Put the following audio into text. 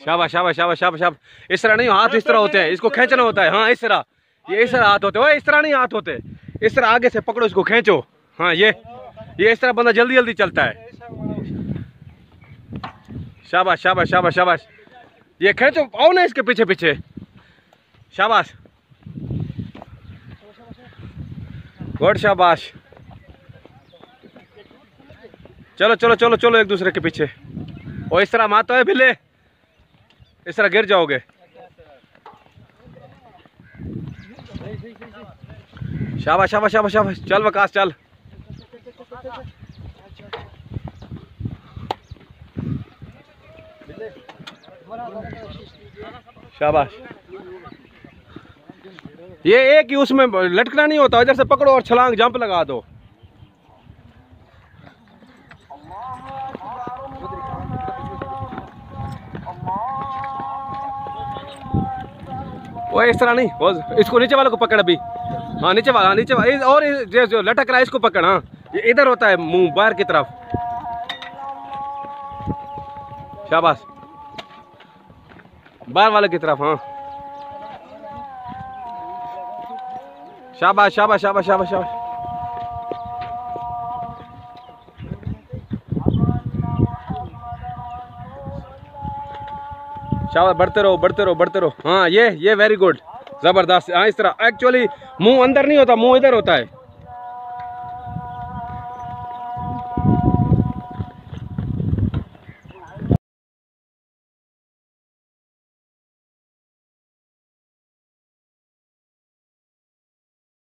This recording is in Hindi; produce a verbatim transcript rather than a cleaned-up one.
शाबाश शाबाश शाबाश शाबाश शाबाश। इस तरह नहीं, हाथ इस तरह होते हैं, इसको खींचना होता है। हाँ इस तरह, ये इस तरह हाथ होते हैं, इस तरह नहीं हाथ होते, इस तरह आगे से पकड़ो, इसको खींचो। हाँ ये ये इस तरह बंदा जल्दी जल्दी चलता है। शाबाश शाबाश शाबाश शाबाश। ये खींचो, आओ ना इसके पीछे पीछे। शाबाश गुड शाबाश। चलो चलो चलो चलो एक दूसरे के पीछे। और इस तरह मारते है भिले, इस तरह गिर जाओगे। शाबाश शाबाश शाबाश शाबाश। चल विकास चल। शाबाश। ये एक ही उसमें लटकना नहीं होता, इधर से पकड़ो और छलांग जंप लगा दो। वो इस तरह नहीं, वो इसको नीचे वाले को पकड़ अभी। हाँ नीचे वाला, नीचे वाला, और जो, जो लटक रहा है इसको पकड़। हाँ ये इधर होता है, मुंह बाहर की तरफ। शाबाश, बाहर वाले की तरफ। हाँ शाबाश शाबाश शाबाश शाबाश शाबाश। शाबाश, बढ़ते रहो बढ़ते रहो बढ़ते रहो। हाँ ये ये वेरी गुड, जबरदस्त। हाँ इस तरह, एक्चुअली मुंह अंदर नहीं होता, मुंह इधर होता है।